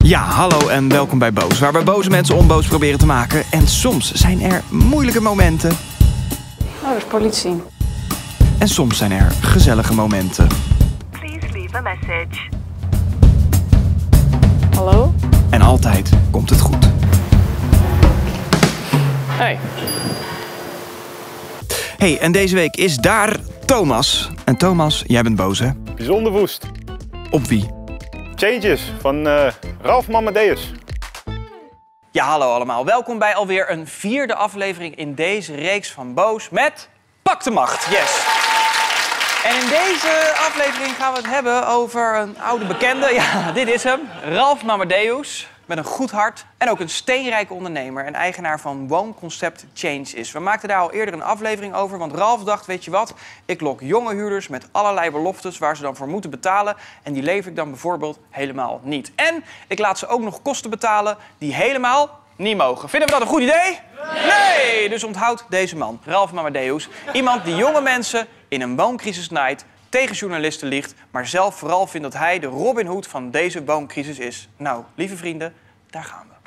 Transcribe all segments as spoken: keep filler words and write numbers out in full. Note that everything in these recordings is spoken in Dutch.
Ja, hallo en welkom bij Boos, waar we boze mensen onboos proberen te maken. En soms zijn er moeilijke momenten. Oh, dat is politie. En soms zijn er gezellige momenten. Please leave a message. Hallo? En altijd komt het goed. Hey. Hey, en deze week is daar Thomas. En Thomas, jij bent boos, hè? Bijzonder woest. Op wie? Changes van uh, Ralf Mamadeus. Ja, hallo allemaal. Welkom bij alweer een vierde aflevering in deze reeks van Boos met Pak de Macht. Yes. En in deze aflevering gaan we het hebben over een oude bekende. Ja, dit is hem. Ralf Mamadeus. Met een goed hart en ook een steenrijke ondernemer en eigenaar van woonconcept Changes. We maakten daar al eerder een aflevering over, want Ralf dacht, weet je wat, ik lok jonge huurders met allerlei beloftes waar ze dan voor moeten betalen en die lever ik dan bijvoorbeeld helemaal niet. En ik laat ze ook nog kosten betalen die helemaal niet mogen. Vinden we dat een goed idee? Nee! Nee! Dus onthoud deze man, Ralf Mamadeus. Iemand die jonge mensen in een wooncrisis naait, tegen journalisten liegt, maar zelf vooral vindt dat hij de Robin Hood van deze wooncrisis is. Nou, lieve vrienden, daar gaan we.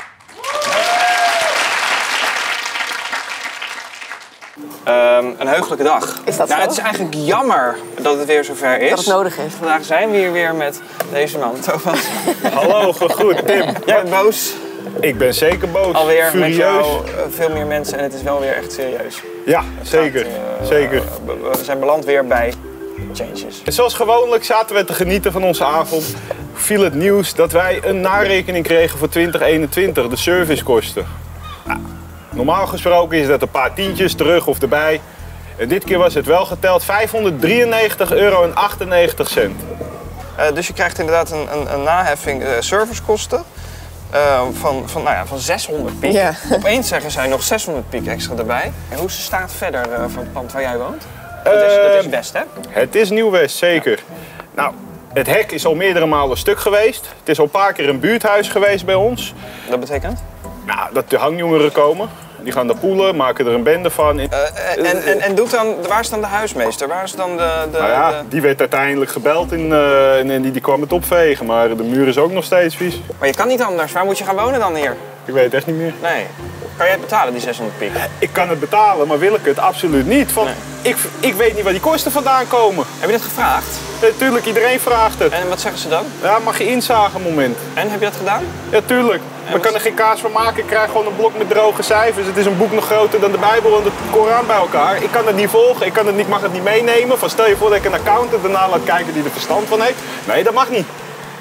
Um, een heugelijke dag. Is dat nou, zo? Het is eigenlijk jammer dat het weer zover is. Dat het nodig is. Vandaag zijn we hier weer met deze man, Thomas. Hallo, goed, Tim. Jij bent boos. Ik ben zeker boos. Alweer Furieus. met jou, uh, veel meer mensen en het is wel weer echt serieus. Ja, zeker. Gaat, uh, zeker. Uh, we zijn beland weer bij Changes. En zoals gewoonlijk zaten we te genieten van onze avond. Viel het nieuws dat wij een narekening kregen voor twintig eenentwintig, de servicekosten. Nou, normaal gesproken is dat een paar tientjes terug of erbij. En dit keer was het wel geteld vijfhonderddrieënnegentig euro en achtennegentig cent. Uh, dus je krijgt inderdaad een, een, een naheffing uh, servicekosten uh, van, van, nou ja, van zeshonderd piek. Ja. Opeens zeggen zij nog zeshonderd piek extra erbij. En hoe is de staat verder uh, van het pand waar jij woont? Dat is, Uh, dat is best, hè? Het is Nieuw-West, zeker. Ja. Nou, het hek is al meerdere malen stuk geweest. Het is al een paar keer een buurthuis geweest bij ons. Dat betekent? Nou, dat de hangjongeren komen. Die gaan daar poelen, maken er een bende van. Uh, en, en, en doet dan, waar is dan de huismeester? Waar is dan de... de, nou ja, de... die werd uiteindelijk gebeld in, uh, en die, die kwam het opvegen. Maar de muur is ook nog steeds vies. Maar je kan niet anders. Waar moet je gaan wonen dan hier? Ik weet het echt niet meer. Nee. Kan jij het betalen, die zeshonderd piek? Ik kan het betalen, maar wil ik het absoluut niet. Want Nee. ik, ik weet niet waar die kosten vandaan komen. Heb je dat gevraagd? Natuurlijk, iedereen vraagt het. En wat zeggen ze dan? Ja, mag je inzagen een moment. En heb je dat gedaan? Ja, tuurlijk. Maar wat- kan er geen kaas van maken. Ik krijg gewoon een blok met droge cijfers. Het is een boek nog groter dan de Bijbel en de Koran bij elkaar. Ik kan het niet volgen. Ik kan het niet, mag het niet meenemen. Van stel je voor dat ik een accountant daarna laat kijken die er verstand van heeft. Nee, dat mag niet.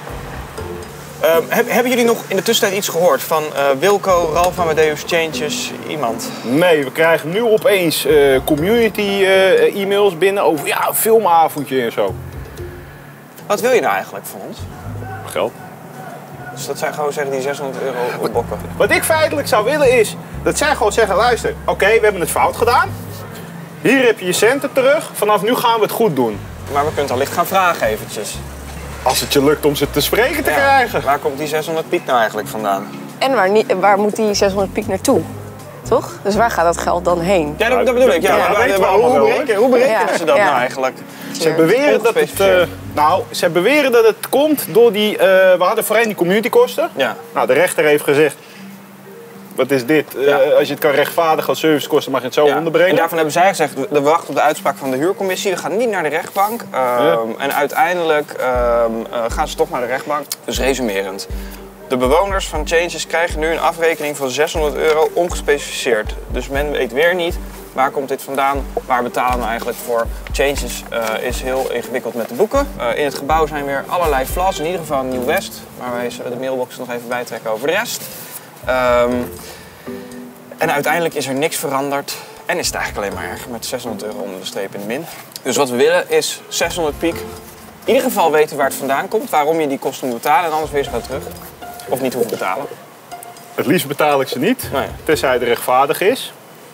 Uh, heb, hebben jullie nog in de tussentijd iets gehoord van uh, Wilco, Ralf Mamadeus, Changes, iemand? Nee, we krijgen nu opeens uh, community uh, e-mails binnen over ja, een filmavondje en zo. Wat wil je nou eigenlijk van ons? Geld. Dus dat zij gewoon zeggen die zeshonderd euro opbokken. Wat ik feitelijk zou willen is dat zij gewoon zeggen, luister, oké, okay, we hebben het fout gedaan. Hier heb je je centen terug. Vanaf nu gaan we het goed doen. Maar we kunnen het allicht gaan vragen eventjes. Als het je lukt om ze te spreken te Ja, krijgen. waar komt die zeshonderd piek nou eigenlijk vandaan? En waar, niet, waar moet die zeshonderd piek naartoe? Toch? Dus waar gaat dat geld dan heen? Ja, dat, dat bedoel ik. Ja, Ja, maar dat waar- weten we waar- allemaal hoe, wel, berekenen, hoe berekenen Ja, ze dat ja. nou eigenlijk? Ze beweren, dat het, uh, nou, ze beweren dat het komt door die... Uh, we hadden voorheen die communitykosten. Ja. Nou, de rechter heeft gezegd... Wat is dit? Uh, Ja. als je het kan rechtvaardigen als servicekosten mag je het zo Ja. onderbrengen. En daarvan hebben zij gezegd, we wachten op de uitspraak van de huurcommissie. We gaan niet naar de rechtbank. Um, Ja. En uiteindelijk um, uh, gaan ze toch naar de rechtbank. Dus resumerend. De bewoners van Changes krijgen nu een afrekening van zeshonderd euro ongespecificeerd. Dus men weet weer niet, waar komt dit vandaan? Waar betalen we eigenlijk voor? Changes uh, is heel ingewikkeld met de boeken. Uh, in het gebouw zijn weer allerlei flas, in ieder geval Nieuw-West. Maar wij zullen de mailbox nog even bijtrekken over de rest. Um, en uiteindelijk is er niks veranderd. En is het eigenlijk alleen maar erger met zeshonderd euro onder de streep in de min. Dus wat we willen is zeshonderd piek. In ieder geval weten waar het vandaan komt, waarom je die kosten moet betalen en anders weer eens gaan terug. Of niet hoeven betalen. Het liefst betaal ik ze niet, Nee. tenzij het rechtvaardig is.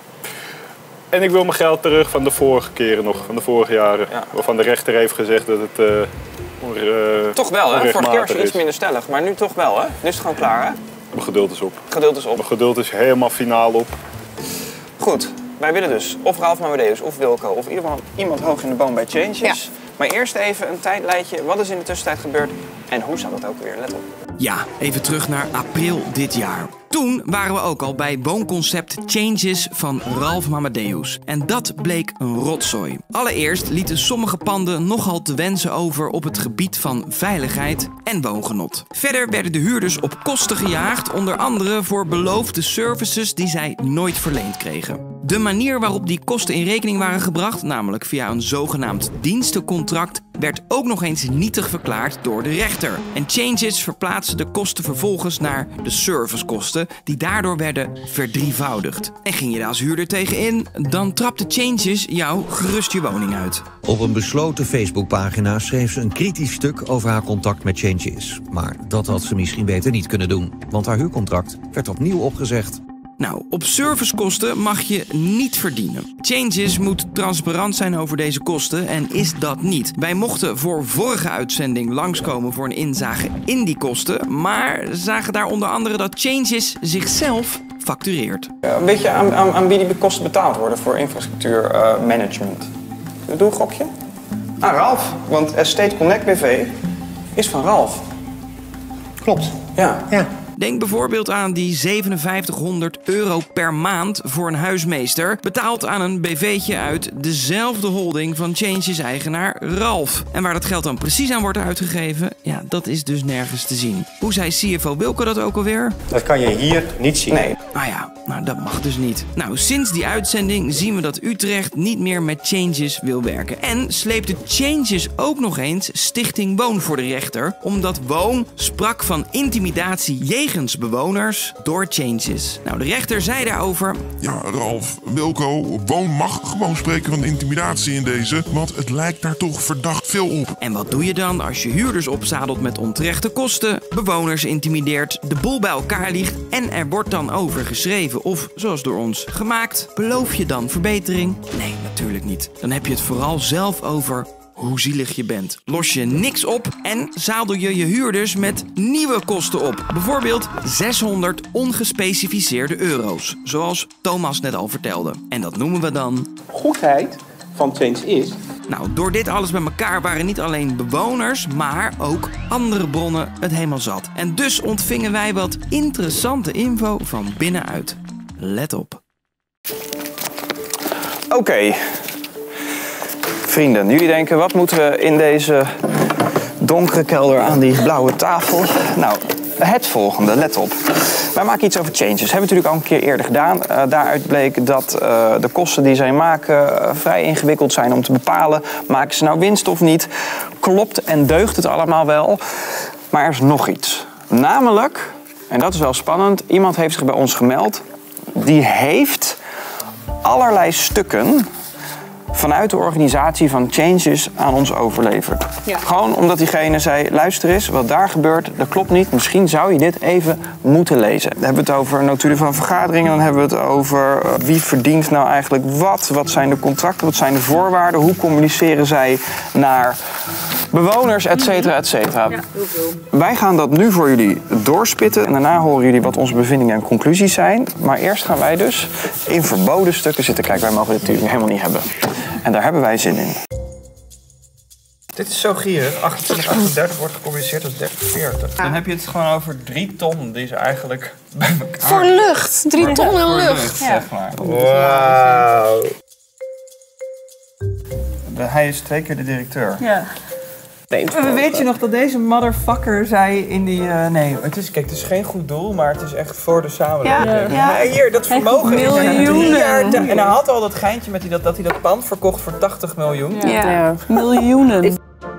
En ik wil mijn geld terug van de vorige keren nog, van de vorige jaren. Ja. Waarvan de rechter heeft gezegd dat het uh, on, uh, Toch wel, hè? Vorige keer was onrechtmatig je iets is. minder stellig, maar nu toch wel, hè? Nu is het gewoon klaar, hè? Mijn geduld is op. Geduld is op. Mijn geduld is helemaal finaal op. Goed, wij willen dus of Ralf Mamadeus of Wilco of in ieder geval iemand hoog in de boom bij Changes. Ja. Maar eerst even een tijdlijntje. Wat is in de tussentijd gebeurd En hoe zat het ook weer? Let op. Ja, even terug naar april dit jaar. Toen waren we ook al bij woonconcept Changes van Ralph Mamadeus. En dat bleek een rotzooi. Allereerst lieten sommige panden nogal te wensen over op het gebied van veiligheid en woongenot. Verder werden de huurders op kosten gejaagd, onder andere voor beloofde services die zij nooit verleend kregen. De manier waarop die kosten in rekening waren gebracht, namelijk via een zogenaamd dienstencontract, werd ook nog eens nietig verklaard door de rechter. En Changes verplaatste de kosten vervolgens naar de servicekosten, die daardoor werden verdrievoudigd. En ging je daar als huurder tegenin, dan trapte Changes jou gerust je woning uit. Op een besloten Facebookpagina schreef ze een kritisch stuk over haar contact met Changes. Maar dat had ze misschien beter niet kunnen doen, want haar huurcontract werd opnieuw opgezegd. Nou, op servicekosten mag je niet verdienen. Changes moet transparant zijn over deze kosten en is dat niet. Wij mochten voor vorige uitzending langskomen voor een inzage in die kosten, maar zagen daar onder andere dat Changes zichzelf factureert. Ja, weet je aan, aan, aan wie die kosten betaald worden voor infrastructuurmanagement? Uh, Doe een gokje. Ah, Ralph. Want Estate Connect B V is van Ralph. Klopt. Ja. Ja. Denk bijvoorbeeld aan die zevenenvijftighonderd euro per maand voor een huismeester, betaald aan een B V'tje uit dezelfde holding van Changes-eigenaar Ralph. En waar dat geld dan precies aan wordt uitgegeven, ja, dat is dus nergens te zien. Hoe zei C F O Wilco dat ook alweer? Dat kan je hier niet zien. Nee. Ah ja, nou dat mag dus niet. Nou, sinds die uitzending zien we dat Utrecht niet meer met Changes wil werken. En sleepte Changes ook nog eens Stichting Woon voor de rechter, omdat Woon sprak van intimidatie jegens bewoners door Changes. Nou, de rechter zei daarover: Ja, Ralph, Wilco, Woon mag gewoon spreken van intimidatie in deze, want het lijkt daar toch verdacht veel op. En wat doe je dan als je huurders opzadelt met onterechte kosten, bewoners intimideert, de boel bij elkaar ligt en er wordt dan over geschreven of, zoals door ons, gemaakt? Beloof je dan verbetering? Nee, natuurlijk niet. Dan heb je het vooral zelf over hoe zielig je bent. Los je niks op en zadel je je huurders met nieuwe kosten op. Bijvoorbeeld zeshonderd ongespecificeerde euro's, zoals Thomas net al vertelde. En dat noemen we dan goedheid van Change is. Nou, door dit alles bij elkaar waren niet alleen bewoners, maar ook andere bronnen het helemaal zat. En dus ontvingen wij wat interessante info van binnenuit. Let op. Oké. Okay. Vrienden, jullie denken, wat moeten we in deze donkere kelder aan die blauwe tafel? Nou, het volgende, let op. Wij maken iets over Changes. Dat hebben we natuurlijk al een keer eerder gedaan. Uh, daaruit bleek dat uh, de kosten die zij maken uh, vrij ingewikkeld zijn om te bepalen. Maken ze nou winst of niet? Klopt en deugt het allemaal wel? Maar er is nog iets. Namelijk, en dat is wel spannend, iemand heeft zich bij ons gemeld. Die heeft allerlei stukken vanuit de organisatie van Changes aan ons overleverd. Ja. Gewoon omdat diegene zei, luister eens, wat daar gebeurt, dat klopt niet. Misschien zou je dit even moeten lezen. Dan hebben we het over notulen van vergaderingen. Dan hebben we het over uh, wie verdient nou eigenlijk wat. Wat zijn de contracten, wat zijn de voorwaarden. Hoe communiceren zij naar bewoners, et cetera, et cetera. Ja, heel veel. Wij gaan dat nu voor jullie doorspitten. En daarna horen jullie wat onze bevindingen en conclusies zijn. Maar eerst gaan wij dus in verboden stukken zitten. Kijk, wij mogen dit natuurlijk helemaal niet hebben. En daar hebben wij zin in. Dit is zo gierig. achtentwintig achtendertig wordt gecommuniceerd als dertig veertig. Dan heb je het gewoon over drie ton die ze eigenlijk bij elkaar... Voor lucht. Drie ton in lucht. lucht ja. Zeg maar. Wauw. Hij is twee keer de directeur. Ja. Weet je nog dat deze motherfucker zei in die... Uh, nee, het is, kijk, het is geen goed doel, maar het is echt voor de samenleving. Ja, ja. Ja, hier, dat vermogen is miljoenen. En hij had al dat geintje met die, dat, dat hij dat pand verkocht voor tachtig miljoen. Ja, ja. Ja. Miljoenen.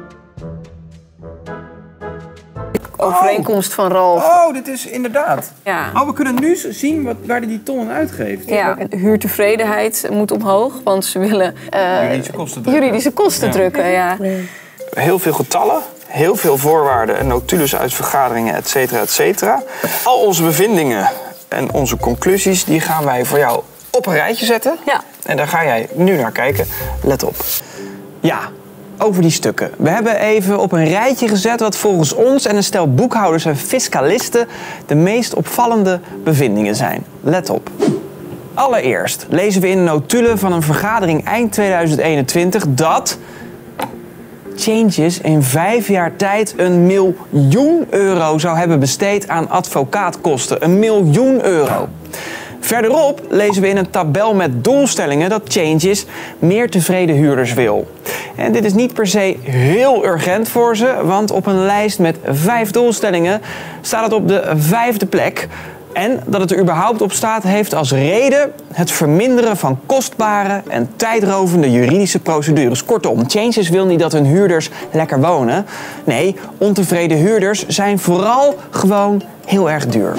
Overeenkomst van Ralph. Oh, dit is inderdaad. Ja. Oh, we kunnen nu zien wat, waar hij die ton aan uitgeeft. Ja, huurtevredenheid moet omhoog, want ze willen uh, juridische kosten drukken. Juridische kosten ja. drukken, ja. Heel veel getallen, heel veel voorwaarden en notules uit vergaderingen, et cetera, et cetera. Al onze bevindingen en onze conclusies, die gaan wij voor jou op een rijtje zetten. Ja. En daar ga jij nu naar kijken. Let op. Ja, over die stukken. We hebben even op een rijtje gezet wat volgens ons en een stel boekhouders en fiscalisten de meest opvallende bevindingen zijn. Let op. Allereerst lezen we in de notulen van een vergadering eind tweeduizend eenentwintig dat Changes in vijf jaar tijd een miljoen euro zou hebben besteed aan advocaatkosten. Een miljoen euro. Verderop lezen we in een tabel met doelstellingen dat Changes meer tevreden huurders wil. En dit is niet per se heel urgent voor ze, want op een lijst met vijf doelstellingen staat het op de vijfde plek. En dat het er überhaupt op staat heeft als reden het verminderen van kostbare en tijdrovende juridische procedures. Kortom, Changes wil niet dat hun huurders lekker wonen. Nee, ontevreden huurders zijn vooral gewoon heel erg duur.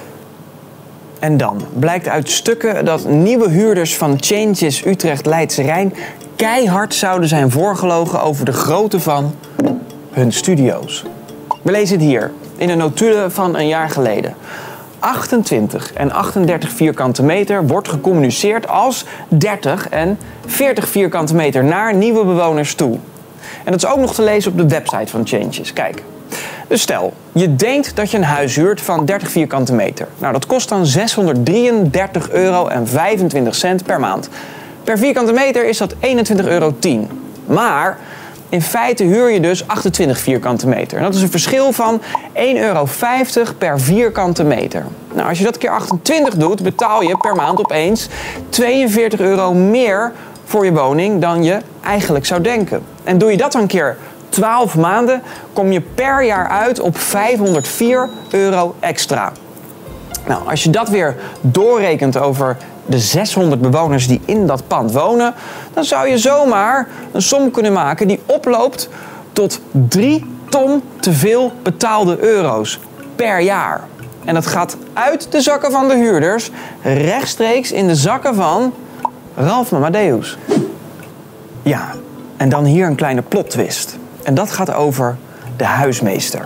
En dan blijkt uit stukken dat nieuwe huurders van Changes Utrecht Leidse Rijn keihard zouden zijn voorgelogen over de grootte van hun studio's. We lezen het hier in een notulen van een jaar geleden. achtentwintig en achtendertig vierkante meter wordt gecommuniceerd als dertig en veertig vierkante meter naar nieuwe bewoners toe. En dat is ook nog te lezen op de website van Changes. Kijk. Dus stel, je denkt dat je een huis huurt van dertig vierkante meter. Nou, dat kost dan zeshonderddrieëndertig euro en vijfentwintig cent per maand. Per vierkante meter is dat eenentwintig euro tien. Maar in feite huur je dus achtentwintig vierkante meter. En dat is een verschil van één euro vijftig per vierkante meter. Nou, als je dat keer achtentwintig doet, betaal je per maand opeens tweeënveertig euro meer voor je woning dan je eigenlijk zou denken. En doe je dat dan keer twaalf maanden, kom je per jaar uit op vijfhonderdvier euro extra. Nou, als je dat weer doorrekent over de zeshonderd bewoners die in dat pand wonen, dan zou je zomaar een som kunnen maken die oploopt tot drie ton te veel betaalde euro's per jaar. En dat gaat uit de zakken van de huurders rechtstreeks in de zakken van Ralf Mamadeus. Ja, en dan hier een kleine plot twist. En dat gaat over de huismeester.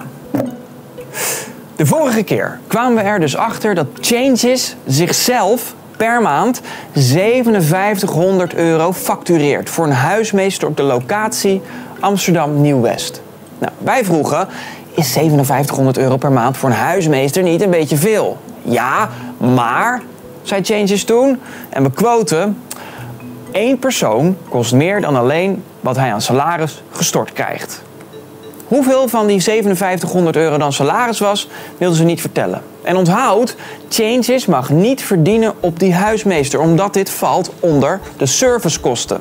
De vorige keer kwamen we er dus achter dat Changes zichzelf per maand zevenenvijftighonderd euro factureert voor een huismeester op de locatie Amsterdam Nieuw-West. Nou, wij vroegen, is zevenenvijftighonderd euro per maand voor een huismeester niet een beetje veel? Ja, maar, zei Changes toen, en we quoten, één persoon kost meer dan alleen wat hij aan salaris gestort krijgt. Hoeveel van die zevenenvijftighonderd euro dan salaris was, wilden ze niet vertellen. En onthoud, Changes mag niet verdienen op die huismeester, omdat dit valt onder de servicekosten.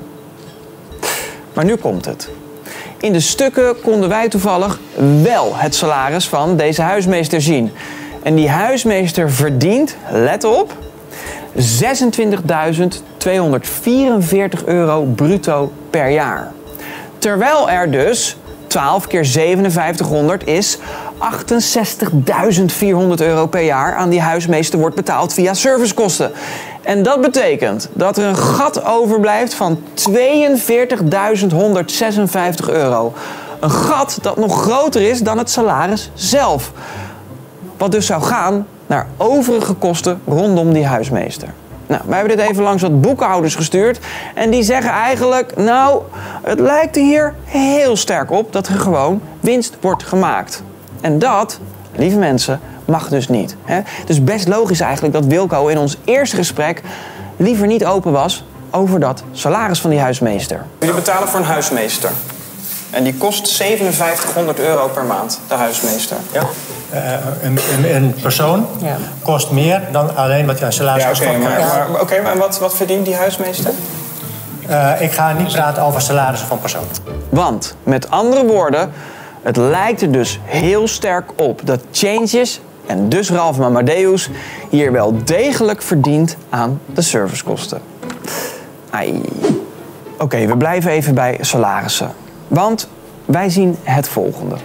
Maar nu komt het. In de stukken konden wij toevallig wel het salaris van deze huismeester zien. En die huismeester verdient, let op, zesentwintigduizend tweehonderdvierenveertig euro bruto per jaar. Terwijl er dus twaalf keer zevenenvijftighonderd is achtenzestigduizend vierhonderd euro per jaar aan die huismeester wordt betaald via servicekosten. En dat betekent dat er een gat overblijft van tweeënveertigduizend honderdzesenvijftig euro. Een gat dat nog groter is dan het salaris zelf. Wat dus zou gaan naar overige kosten rondom die huismeester. Nou, wij hebben dit even langs wat boekhouders gestuurd en die zeggen eigenlijk, nou, het lijkt er hier heel sterk op dat er gewoon winst wordt gemaakt. En dat, lieve mensen, mag dus niet. Hè? Dus best logisch eigenlijk dat Wilco in ons eerste gesprek liever niet open was over dat salaris van die huismeester. Jullie betalen voor een huismeester. En die kost zevenenvijftighonderd euro per maand, de huismeester. Ja. Uh, een, een, een persoon ja. kost meer dan alleen wat je aan salaris kost. Ja, oké, okay, maar, maar, okay, maar wat, wat verdient die huismeester? Uh, ik ga niet praten over salarissen van persoon. Want, met andere woorden, het lijkt er dus heel sterk op dat Changes en dus Ralf Mamadeus hier wel degelijk verdient aan de servicekosten. Ai. Oké, okay, we blijven even bij salarissen. Want wij zien het volgende.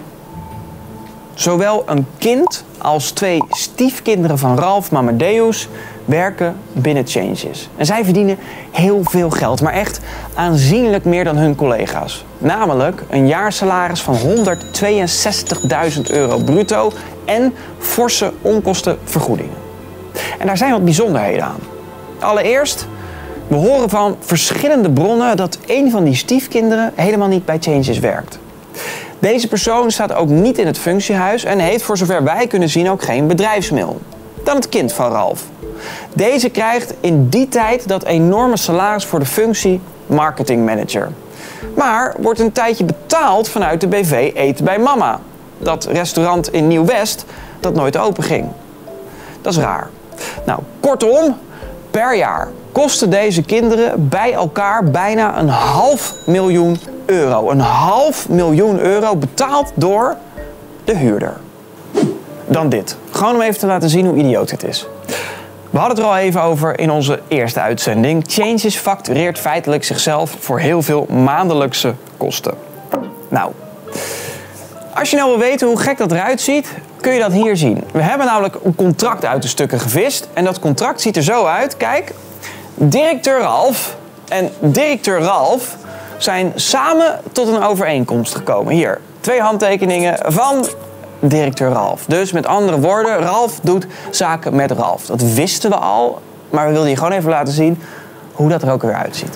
Zowel een kind als twee stiefkinderen van Ralf Mamadeus werken binnen Changes. En zij verdienen heel veel geld, maar echt aanzienlijk meer dan hun collega's. Namelijk een jaarsalaris van honderdtweeënzestigduizend euro bruto en forse onkostenvergoedingen. En daar zijn wat bijzonderheden aan. Allereerst, we horen van verschillende bronnen dat een van die stiefkinderen helemaal niet bij Changes werkt. Deze persoon staat ook niet in het functiehuis en heeft voor zover wij kunnen zien ook geen bedrijfsmail. Dan het kind van Ralf. Deze krijgt in die tijd dat enorme salaris voor de functie marketingmanager. maar wordt een tijdje betaald vanuit de B V Eten bij Mama. Dat restaurant in Nieuw-West dat nooit open ging. Dat is raar. Nou, kortom, per jaar kosten deze kinderen bij elkaar bijna een half miljoen euro. Een half miljoen euro betaald door de huurder. Dan dit. Gewoon om even te laten zien hoe idioot het is. We hadden het er al even over in onze eerste uitzending. Changes factureert feitelijk zichzelf voor heel veel maandelijkse kosten. Nou, als je nou wil weten hoe gek dat eruit ziet, kun je dat hier zien. We hebben namelijk een contract uit de stukken gevist. En dat contract ziet er zo uit. Kijk, directeur Ralf en directeur Ralf zijn samen tot een overeenkomst gekomen. Hier, twee handtekeningen van directeur Ralf. Dus met andere woorden, Ralf doet zaken met Ralf. Dat wisten we al, maar we wilden je gewoon even laten zien hoe dat er ook weer uitziet.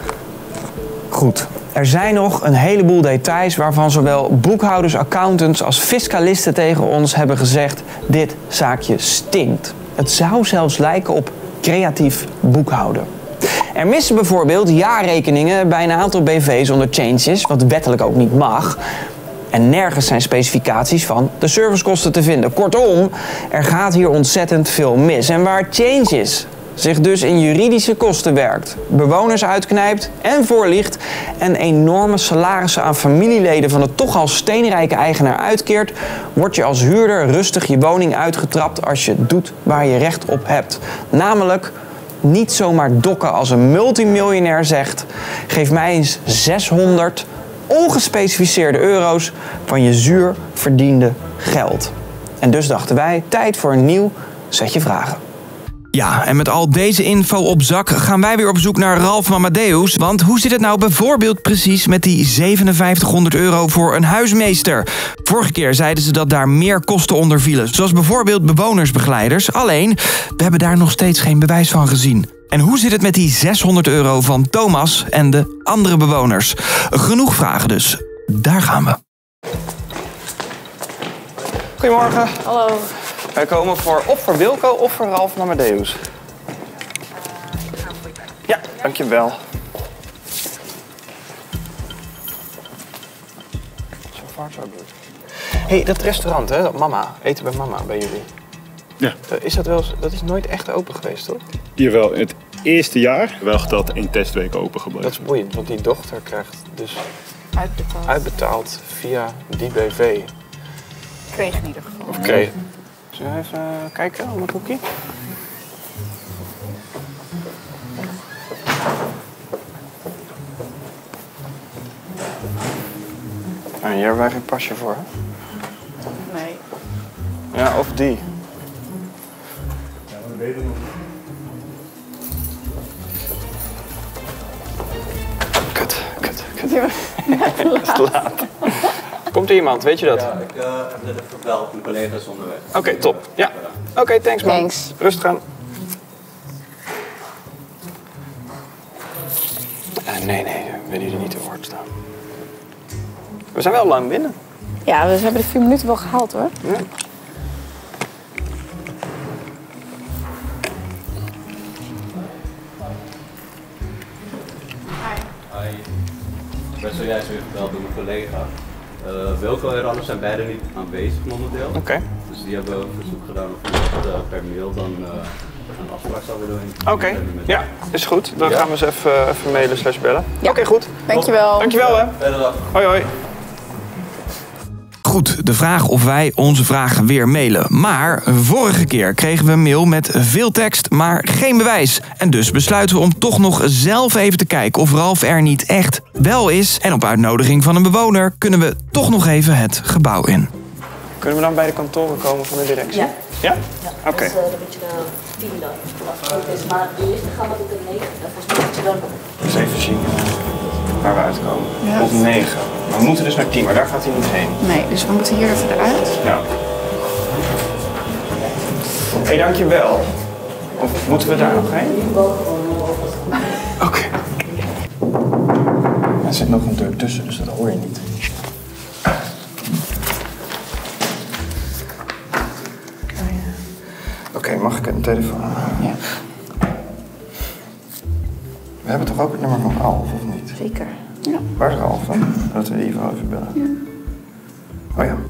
Goed. Er zijn nog een heleboel details waarvan zowel boekhouders, accountants als fiscalisten tegen ons hebben gezegd: dit zaakje stinkt. Het zou zelfs lijken op creatief boekhouden. Er missen bijvoorbeeld jaarrekeningen bij een aantal B V's onder Changes, wat wettelijk ook niet mag. En nergens zijn specificaties van de servicekosten te vinden. Kortom, er gaat hier ontzettend veel mis. En waar Changes zich dus in juridische kosten werkt, bewoners uitknijpt en voorliegt en enorme salarissen aan familieleden van de toch al steenrijke eigenaar uitkeert, word je als huurder rustig je woning uitgetrapt als je doet waar je recht op hebt. Namelijk niet zomaar dokken als een multimiljonair zegt: geef mij eens zeshonderd ongespecificeerde euro's van je zuur verdiende geld. En dus dachten wij, tijd voor een nieuw setje vragen. Ja, en met al deze info op zak gaan wij weer op zoek naar Ralf Mamadeus. Want hoe zit het nou bijvoorbeeld precies met die zevenenvijftighonderd euro voor een huismeester? Vorige keer zeiden ze dat daar meer kosten onder vielen, zoals bijvoorbeeld bewonersbegeleiders. Alleen, we hebben daar nog steeds geen bewijs van gezien. En hoe zit het met die zeshonderd euro van Thomas en de andere bewoners? Genoeg vragen dus. Daar gaan we. Goedemorgen. Hallo. Wij komen voor of voor Wilco of voor Ralf Mamadeus. Ja, dankjewel. Zo far so good. Hé, hey, dat restaurant, hè, dat Mama, eten bij Mama bij jullie. Ja. Is dat, wel, dat is nooit echt open geweest, toch? Jawel, in het eerste jaar wel dat één testweek open gebleven. Dat is boeiend, want die dochter krijgt dus Uitbetaald. uitbetaald via die B V. Kreeg in ieder geval. Of kreeg. Zullen we even uh, kijken op het hoekje? Nou, hier hebben wij geen pasje voor, hè? Nee. Ja, of die. Ja, we weten nog. Kut, kut, kut. Het is te laat. Komt er iemand, weet je dat? Ja, ik uh, heb net even gebeld, mijn collega's onderweg. Oké, okay, top. Ja. Oké, okay, thanks man. Thanks. Rustig aan. Uh, nee, nee, we willen jullie niet te woord staan. We zijn wel lang binnen. Ja, we hebben de vier minuten wel gehaald hoor. Ja. Hi. Ik ben zojuist weer gebeld door mijn collega. Uh, Wilco en Ranne zijn beide niet aanwezig momenteel. Oké. Okay. Dus die hebben een verzoek gedaan of we dat uh, per mail dan uh, een afspraak zouden doen. Oké, okay. Ja, is goed. Dan ja. gaan we eens even, uh, even mailen slash bellen. Ja. Oké, okay, goed. Dankjewel. Dankjewel hè. Verder dag. Hoi hoi. Goed, de vraag of wij onze vragen weer mailen. Maar vorige keer kregen we een mail met veel tekst, maar geen bewijs. En dus besluiten we om toch nog zelf even te kijken of Ralf er niet echt wel is. En op uitnodiging van een bewoner kunnen we toch nog even het gebouw in. Kunnen we dan bij de kantoren komen van de directie? Ja. Ja? Ja, oké. Okay. Dat is uh, een beetje de tien dan. Is, maar de eerste gaan we tot de negen. Volgens mij moet je dan... Dus even zien waar we uitkomen. Ja. Op negen. Maar we moeten dus naar tien, maar daar gaat hij niet heen. Nee, dus we moeten hier even eruit. Ja. Hé, hey, dankjewel. Of moeten we daar nog heen? Oké. Okay. Er zit nog een deur tussen, dus dat hoor je niet. Oké, okay, mag ik een telefoon? Ja. We hebben toch ook het nummer van Ralf, of niet? Zeker. Ja. Waar is Ralf dan? Dat we even even bellen. Ja. Oh ja.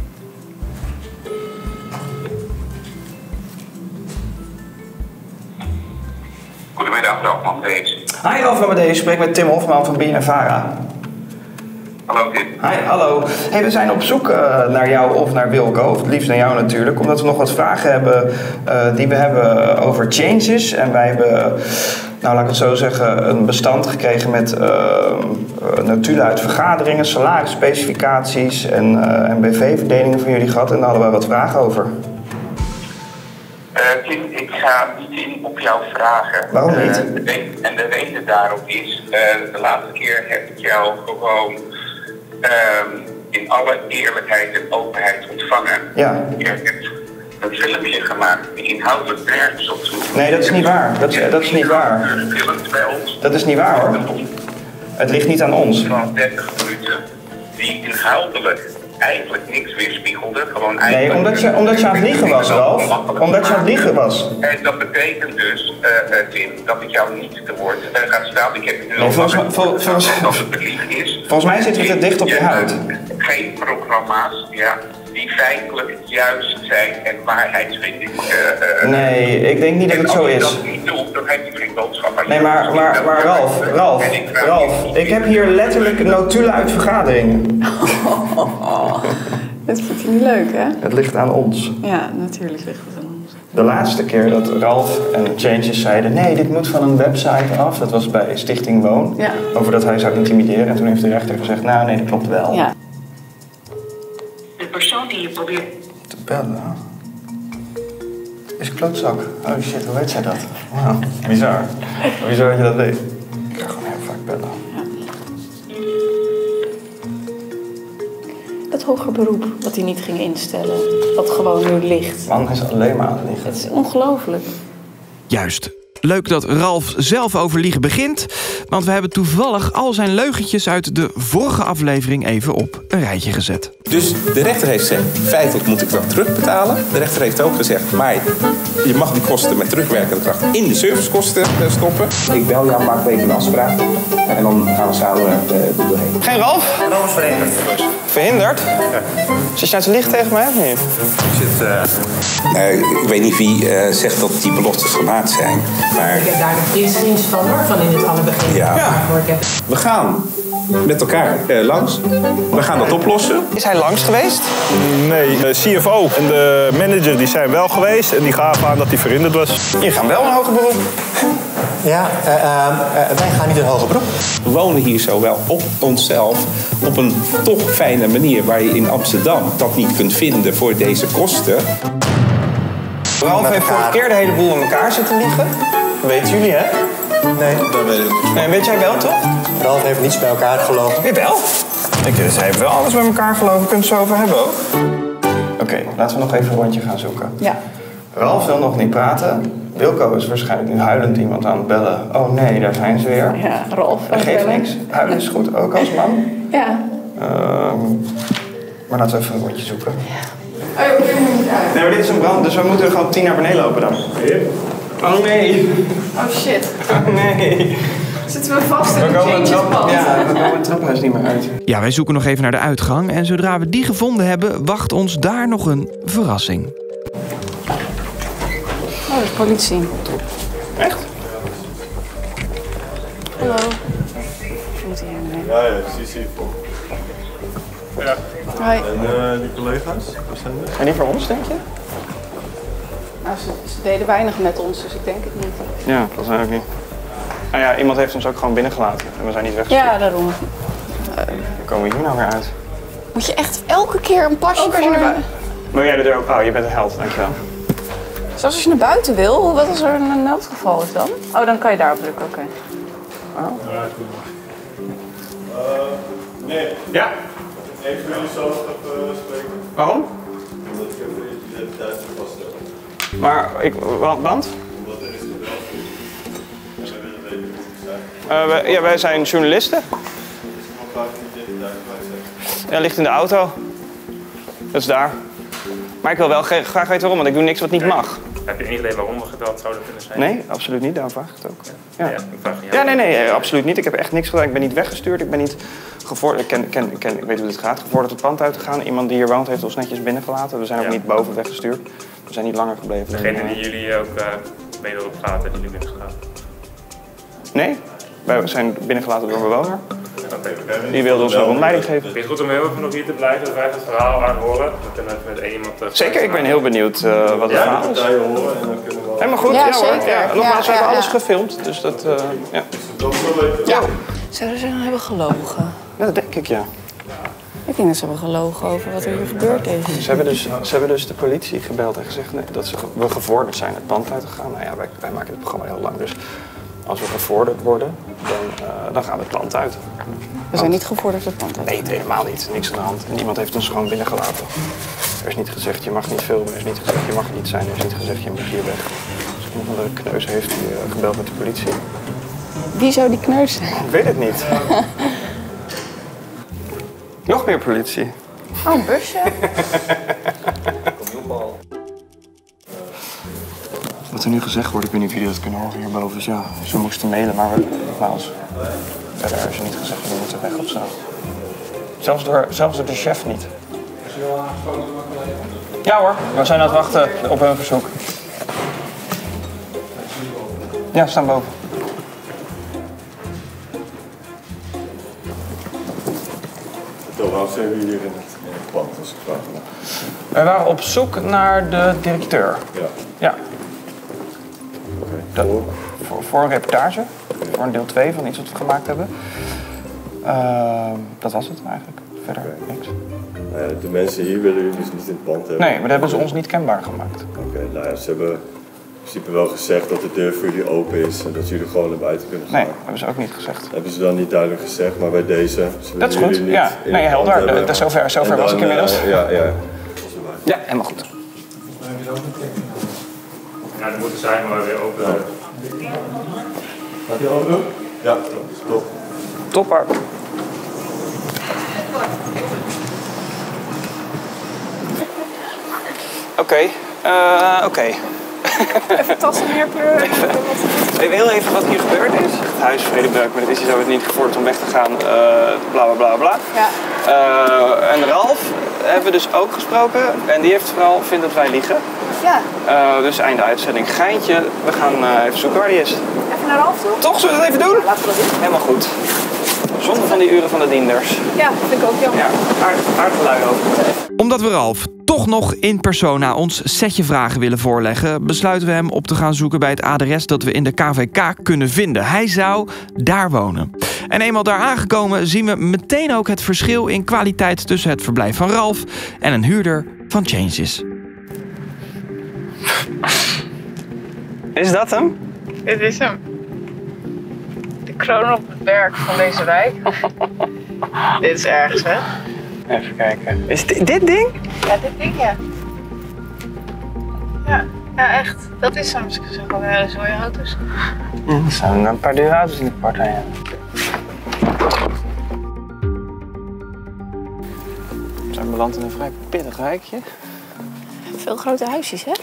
Goedemiddag, Ralf Amadeus. Hi Ralf Amadeus, ik spreek met Tim Hofman van B N N Vara. Hallo Tim. Hi, hallo. Hey, we zijn op zoek uh, naar jou of naar Wilco, of het liefst naar jou natuurlijk, omdat we nog wat vragen hebben uh, die we hebben over changes. En wij hebben, nou laat ik het zo zeggen, een bestand gekregen met uh, uh, notulen uit vergaderingen, salarisspecificaties en, uh, en B V-verdelingen van jullie gehad. En daar hadden we wat vragen over. Uh, Tim, ik ga niet in op jouw vragen. Waarom niet? Uh, de reden, en de reden daarop is, uh, de laatste keer heb ik jou gewoon um, in alle eerlijkheid en openheid ontvangen. Ja. Je hebt een filmpje gemaakt die inhoudelijk nergens op zoekt. Nee, dat is niet waar. Dat is, dat is niet waar. Bij ons. Dat is niet waar hoor. Het ligt niet aan ons. Van dertig minuten die inhoudelijk eigenlijk niks weerspiegelde. Gewoon nee, eigenlijk omdat je, omdat je aan het liegen was, Ralf. Omdat je aan het liegen was. En dat betekent dus, uh, uh, Tim, dat ik jou niet te woord uh, ga staan. Ik heb het nu nee, al volgens, gezegd vol, volgens, dat het bedriegen is. Volgens mij zitten we te dicht op je huid. Geen programma's ja, die feitelijk juist zijn en waarheidsvinding. Uh, uh, nee, ik denk niet dat het zo is. Als je dat niet doet, dan heb je geen boodschap aan je. Nee, maar, maar, maar Ralf, Ralf, Ralf, ik heb hier letterlijk notulen uit vergaderingen. Dat vindt hij niet leuk, hè? Het ligt aan ons. Ja, natuurlijk ligt het aan ons. De laatste keer dat Ralf en Changes zeiden, nee, dit moet van een website af, dat was bij Stichting Woon, ja. over dat hij zou intimideren. En toen heeft de rechter gezegd, nou nee, dat klopt wel. Ja. De persoon die je probeert te bellen is klootzak. Oh shit, hoe weet zij dat? Wauw, bizar. Bizar dat je dat weet. Ik ga gewoon heel vaak bellen. Ja. Dat hoger beroep, wat hij niet ging instellen, wat gewoon nu ligt. Man is alleen maar aan het liggen. Het is ongelooflijk. Juist. Leuk dat Ralf zelf over liegen begint, want we hebben toevallig al zijn leugentjes uit de vorige aflevering even op een rijtje gezet. Dus de rechter heeft gezegd, feitelijk moet ik dat terugbetalen. De rechter heeft ook gezegd, maar je mag die kosten met terugwerkende kracht in de servicekosten stoppen. Ik bel jou, maak even een afspraak en dan gaan we samen uh, er doorheen. Geen Ralf? Ralf is verhinderd. Verhinderd? Ja. Zit je nou te liegen tegen mij of niet? Ik zit... Uh... Uh, ik weet niet wie uh, zegt dat die beloftes gemaakt zijn, maar... Ik heb daar de printscreens van hoor, van in het allerbegin. Ja. Ja. We gaan met elkaar uh, langs. We gaan dat oplossen. Is hij langs geweest? Nee, de C F O en de manager die zijn wel geweest en die gaven aan dat hij verhinderd was. Je gaat wel een hoger beroep. Ja, uh, uh, wij gaan niet een hoger beroep. We wonen hier zo wel op onszelf op een toch fijne manier waar je in Amsterdam dat niet kunt vinden voor deze kosten. Ralf heeft vorige keer de hele boel in elkaar zitten liggen. Weten jullie, hè? Nee. Dat weet ik niet. Nee, weet jij wel, toch? Ralf heeft niets bij elkaar gelogen. Jawel. Ik dus hij heeft wel alles bij elkaar gelogen. Kunnen we het zo over hebben ook? Oké, okay, laten we nog even een rondje gaan zoeken. Ja. Ralf wil nog niet praten. Wilco is waarschijnlijk nu huilend iemand aan het bellen. Oh nee, daar zijn ze weer. Ja, Ralf. Dat geeft niks. Huilen is goed, ook als man. Ja. Um, maar laten we even een rondje zoeken. Ja. Oh, ik ben er niet uit. Nee, maar dit is een brand, dus we moeten gewoon tien naar beneden lopen dan. Oh nee. Oh shit. Oh nee. Zitten we vast in we de changesband? Ja, we komen het traphuis niet meer uit. Ja, wij zoeken nog even naar de uitgang. En zodra we die gevonden hebben, wacht ons daar nog een verrassing. Oh, dat is politie. Echt? Hallo. Moet hier heen? Ja, ja, precies hiervoor. Ja. Hoi. En uh, die collega's, waar zijn die? Zijn die voor ons, denk je? Nou, ze, ze deden weinig met ons, dus ik denk het niet. Ja, dat zijn ook niet. Nou ja, iemand heeft ons ook gewoon binnengelaten en we zijn niet weggestuurd. Ja, daarom. Uh, Hoe komen we hier nou weer uit? Moet je echt elke keer een pasje ook als je naar buiten... Wil jij de deur ook? Oh, je bent een held, dankjewel. Zoals als je naar buiten wil, wat als er een noodgeval is dan? Oh, dan kan je daarop drukken, oké. Okay. Oh. Ja, goed. Uh, nee. Ja? Even voor jullie zelf even spreken. Waarom? Omdat ik even je identiteit vaststellen. Maar, ik, want? Omdat er is gebeld. En wij willen weten wie het zijn. Uh, wij, ja, wij zijn journalisten. Dus ik mag graag je identiteit kwijt. Ja, ligt in de auto. Dat is daar. Maar ik wil wel graag weten waarom, want ik doe niks wat niet mag. Heb je enig idee waarom we dat zouden kunnen zijn? Nee, absoluut niet. Daarom vraag ik het ook. Ja, ja, ik vraag je ja nee, nee, absoluut niet. Ik heb echt niks gedaan. Ik ben niet weggestuurd. Ik ben niet gevorderd. Ik, ken, ken, ken, ik weet hoe dit gaat. Gevorderd het pand uit te gaan. Iemand die hier woont heeft ons netjes binnengelaten. We zijn ook ja. niet boven weggestuurd. We zijn niet langer gebleven. Degene die jullie ook uh, mee wilden praten, die jullie binnengelaten? Nee, wij zijn binnengelaten door een bewoner. Okay. Die wilde ons een rondleiding geven. Vind je het goed om heel even nog hier te blijven, dat wij het verhaal aanhoren? Dan kunnen we met één iemand... Uh, zeker, ik ben heel benieuwd uh, wat het verhaal is. horen en dan kunnen we... Helemaal goed, ja, ja, zeker. hoor. Ja, nogmaals, ja, we hebben ja, alles ja. gefilmd, dus dat... Uh, ja. ja. Zouden ze dan hebben gelogen? Ja, dat denk ik, ja. Ik denk dat ze hebben gelogen over wat er hier gebeurd is. Ze hebben dus, ze hebben dus de politie gebeld en gezegd nee, dat ze, we gevorderd zijn het pand uit te gaan. Nou ja, wij, wij maken het programma heel lang, dus als we gevorderd worden, dan, uh, dan gaan we het pand uit. We zijn niet gevorderd het pand uit? Nee, helemaal niet. Niks aan de hand. Niemand heeft ons gewoon binnengelaten. Er is niet gezegd, je mag niet filmen. Er is niet gezegd, je mag niet zijn. Er is niet gezegd, je moet hier weg. Dus een van de kneus heeft die, uh, gebeld met de politie. Wie zou die kneus zijn? Ik weet het niet. Nog meer politie. Oh, een busje. Wat er nu gezegd wordt, ik weet niet of jullie dat kunnen horen hierboven. Dus ja, ze moesten mailen, maar we, nogmaals, verder is er niet gezegd, we moeten weg of zo. Zelfs door, zelfs door de chef niet. Ja hoor, we zijn aan het wachten op hun verzoek. Ja, we staan boven. Waarom zijn jullie hier in het, in het pand? Dus ik vraag me. Wij waren op zoek naar de directeur. Ja. Ja. Okay. De, voor, voor een reportage. Okay. Voor een deel twee van iets wat we gemaakt hebben. Uh, dat was het eigenlijk. Verder okay. niks. Uh, de mensen hier willen jullie dus niet in het pand hebben? Nee, maar dat hebben ze ons niet kenbaar gemaakt. Oké, okay, nou ja, ze hebben in principe wel gezegd dat de deur voor jullie open is en dat jullie gewoon naar buiten kunnen gaan. Nee, dat hebben ze ook niet gezegd. Dat hebben ze dan niet duidelijk gezegd, maar bij deze... Dat is goed, ja. Nee, helder. De, de, zover zover dan, was ik inmiddels. Uh, ja, ja. Ja, helemaal goed. Ja, er moeten zijn, maar weer open. Ja. Gaat die open doen? Ja, top. Topper. Oké, okay. uh, oké. Okay. Even tassen neerpleuren. Even, even heel even wat hier gebeurd is. Het huis Vredenburg, maar het is hier zo niet gevorderd om weg te gaan. Uh, bla bla bla bla. Ja. Uh, en Ralf hebben we dus ook gesproken. En die heeft vooral vindt dat wij liegen. Ja. Uh, dus einde uitzending. Geintje. We gaan uh, even zoeken waar die is. Even naar Ralf toe? Toch, zullen we dat even doen? Ja, laten we dat doen. Helemaal goed. Zonder van die uren van de dienders. Ja, vind ik ook jammer. Ja, aardig, aardig lui over. Omdat we Ralf toch nog in persona ons setje vragen willen voorleggen, besluiten we hem op te gaan zoeken bij het adres dat we in de K V K kunnen vinden. Hij zou daar wonen. En eenmaal daar aangekomen zien we meteen ook het verschil in kwaliteit tussen het verblijf van Ralf en een huurder van Changes. Is dat hem? Dit is hem. De kroon op het werk van deze wijk. Dit is ergens, hè? Even kijken. Is dit, dit ding? Ja, dit ding, ja. Ja, ja echt. Dat is hem. Ze zeggen al, ja, zo je auto's. Ja, er staan een paar dure auto's in de partij. Ja. We zijn beland in een vrij pittig wijkje. Veel grote huisjes, hè?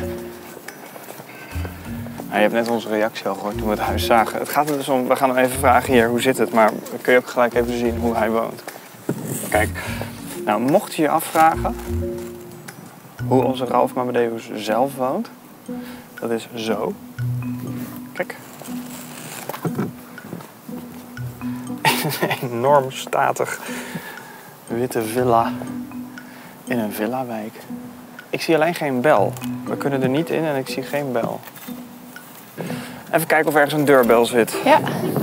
Nou, je hebt net onze reactie al gehoord toen we het huis zagen. Het gaat er dus om, we gaan hem even vragen hier, hoe zit het? Maar dan kun je ook gelijk even zien hoe hij woont. Kijk, nou mocht je je afvragen hoe onze Ralf Mamadeus zelf woont, dat is zo. Kijk. Een enorm statig witte villa in een villawijk. Ik zie alleen geen bel. We kunnen er niet in en ik zie geen bel. Even kijken of ergens een deurbel zit. Ja.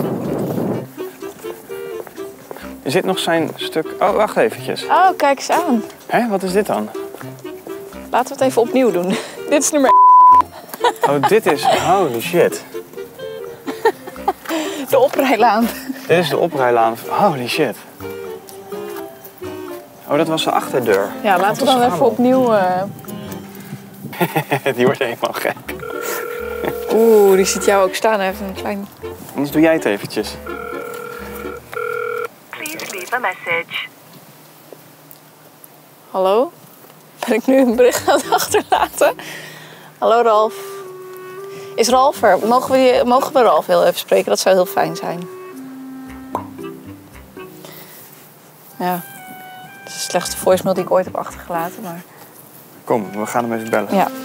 Er zit nog zijn stuk... Oh, wacht eventjes. Oh, kijk eens aan. Hé, wat is dit dan? Laten we het even opnieuw doen. Dit is nummer... Oh, dit is... Holy shit. De oprijlaan. Dit is de oprijlaan. Holy shit. Oh, dat was de achterdeur. Ja, laten we dan even opnieuw... Uh... Die wordt helemaal gek. Oeh, die ziet jou ook staan. Even een klein... Anders doe jij het eventjes. Please leave a message. Hallo? Ben ik nu een bericht aan het achterlaten? Hallo Ralf. Is Ralf er? Mogen we, die, mogen we Ralf heel even spreken? Dat zou heel fijn zijn. Ja. Dat is de slechtste voicemail die ik ooit heb achtergelaten. Maar... Kom, we gaan hem even bellen. Ja.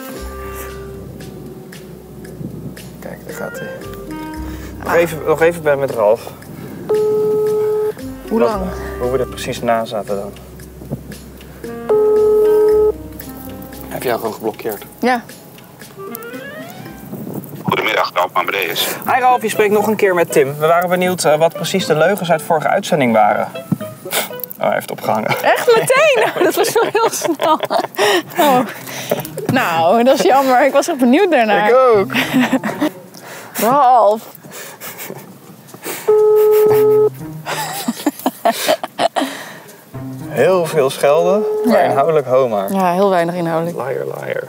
Kijk, daar gaat hij. Nog, even, nog even bellen met Ralf. Hoe lang? Hoe we er precies na zaten dan. Heb jij gewoon geblokkeerd? Ja. Goedemiddag, Ralf Amadeus. Hi Ralf, je spreekt nog een keer met Tim. We waren benieuwd uh, wat precies de leugens uit vorige uitzending waren. Oh, hij heeft opgehangen. Echt meteen? Dat was wel heel snel. Oh. Nou, dat is jammer. Ik was echt benieuwd daarnaar. Ik ook. Ralf. Heel veel schelden, maar Ja. inhoudelijk homo. Ja, heel weinig inhoudelijk. Liar, liar.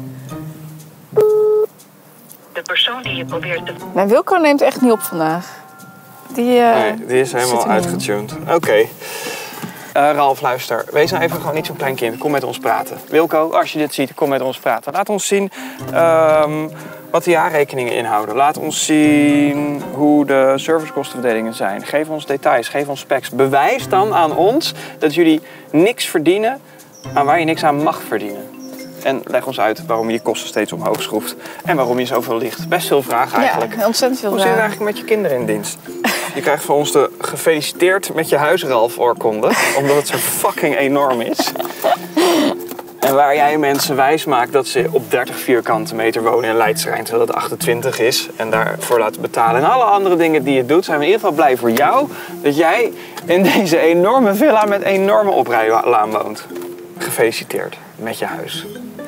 De persoon die je probeert te... Mijn Wilco neemt echt niet op vandaag. Die, uh, Nee, die is helemaal uitgetuned. Oké. Okay. Uh, Ralf, luister. Wees nou even gewoon niet zo'n klein kind. Kom met ons praten. Wilco, als je dit ziet, kom met ons praten. Laat ons zien um, wat de jaarrekeningen inhouden. Laat ons zien hoe de servicekostenverdelingen zijn. Geef ons details, geef ons specs. Bewijs dan aan ons dat jullie niks verdienen aan waar je niks aan mag verdienen. En leg ons uit waarom je die kosten steeds omhoog schroeft. En waarom je zoveel ligt. Best veel vragen eigenlijk. Ja, ontzettend veel Hoe vragen. zit het eigenlijk met je kinderen in dienst? Je krijgt van ons de gefeliciteerd met je huis, Ralf, oorkonde. Omdat het zo fucking enorm is. En waar jij mensen wijs maakt dat ze op dertig vierkante meter wonen in Leidsterrein, terwijl het achtentwintig is. En daarvoor laten betalen. En alle andere dingen die je doet, zijn we in ieder geval blij voor jou. Dat jij in deze enorme villa met enorme oprijlaan woont. Gefeliciteerd met je huis.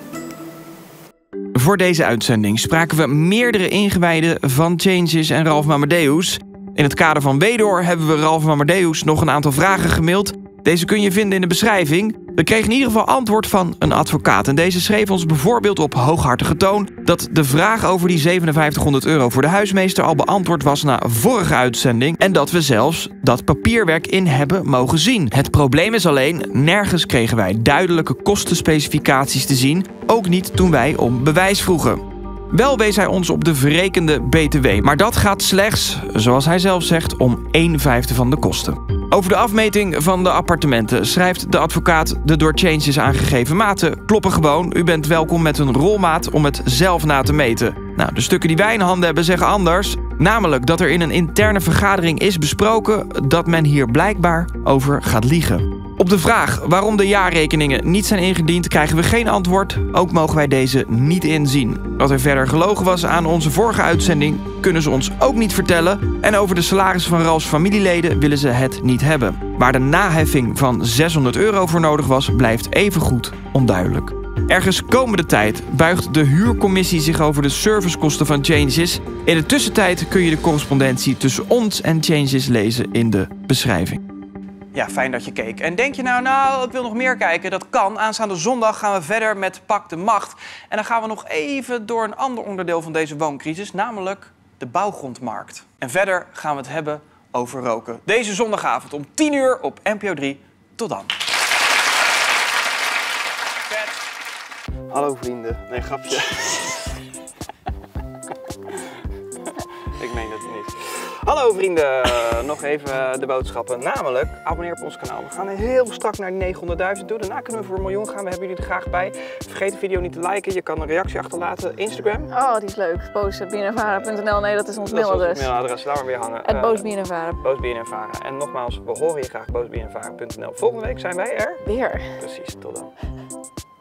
Voor deze uitzending spraken we meerdere ingewijden van Changes en Ralf Mamadeus. In het kader van Wedoor hebben we Ralf Mamadeus nog een aantal vragen gemaild. Deze kun je vinden in de beschrijving. We kregen in ieder geval antwoord van een advocaat. En deze schreef ons bijvoorbeeld op hooghartige toon dat de vraag over die zevenenvijftighonderd euro voor de huismeester al beantwoord was na vorige uitzending. En dat we zelfs dat papierwerk in hebben mogen zien. Het probleem is alleen, nergens kregen wij duidelijke kostenspecificaties te zien. Ook niet toen wij om bewijs vroegen. Wel wees hij ons op de verrekende B T W, maar dat gaat slechts, zoals hij zelf zegt, om een vijfde van de kosten. Over de afmeting van de appartementen schrijft de advocaat: de door Changes aangegeven maten kloppen gewoon. U bent welkom met een rolmaat om het zelf na te meten. Nou, de stukken die wij in handen hebben zeggen anders. Namelijk dat er in een interne vergadering is besproken dat men hier blijkbaar over gaat liegen. Op de vraag waarom de jaarrekeningen niet zijn ingediend krijgen we geen antwoord. Ook mogen wij deze niet inzien. Wat er verder gelogen was aan onze vorige uitzending kunnen ze ons ook niet vertellen. En over de salarissen van Ralfs familieleden willen ze het niet hebben. Waar de naheffing van zeshonderd euro voor nodig was, blijft evengoed onduidelijk. Ergens komende tijd buigt de huurcommissie zich over de servicekosten van Changes. In de tussentijd kun je de correspondentie tussen ons en Changes lezen in de beschrijving. Ja, fijn dat je keek. En denk je nou, nou, ik wil nog meer kijken? Dat kan. Aanstaande zondag gaan we verder met Pak de Macht. En dan gaan we nog even door een ander onderdeel van deze wooncrisis, namelijk de bouwgrondmarkt. En verder gaan we het hebben over roken. Deze zondagavond om tien uur op N P O drie. Tot dan. Hallo vrienden. Nee, grapje. Ik meen het niet. Hallo vrienden, nog even de boodschappen. Namelijk, abonneer op ons kanaal. We gaan heel strak naar negenhonderdduizend toe. Daarna kunnen we voor een miljoen gaan. We hebben jullie er graag bij. Vergeet de video niet te liken. Je kan een reactie achterlaten. Instagram. Oh, die is leuk. boos b n n v a r a punt n l. Nee, dat is ons Dat is ons mailadres. mailadres. Laat maar weer hangen. Het boos b n n v a r a. boos b n n v a r a. En nogmaals, we horen je graag. boos b n n v a r a punt n l. Volgende week zijn wij er. Weer. Precies, tot dan.